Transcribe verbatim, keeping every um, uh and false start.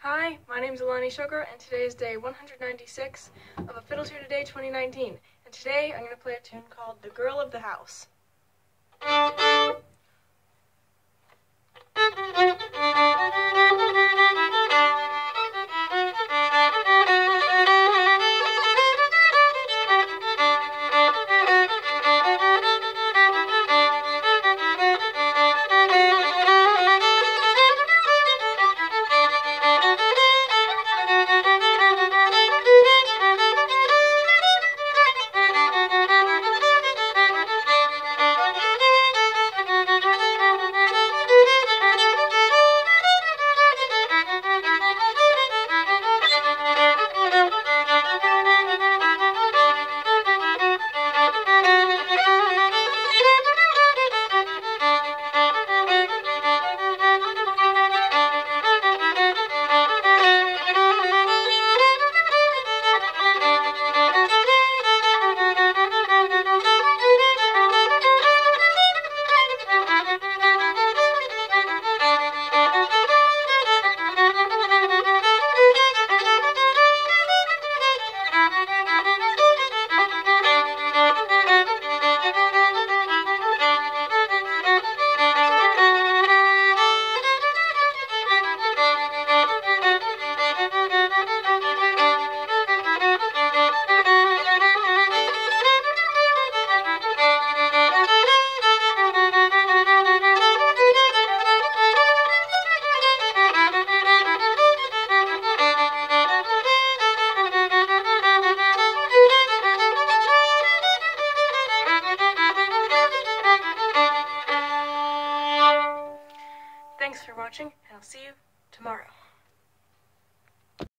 Hi, my name is Alani Sugar, and today is day one hundred ninety-six of A Fiddle Tune A Day twenty nineteen. And today I'm going to play a tune called The Girl of the House. Thanks for watching, and I'll see you tomorrow.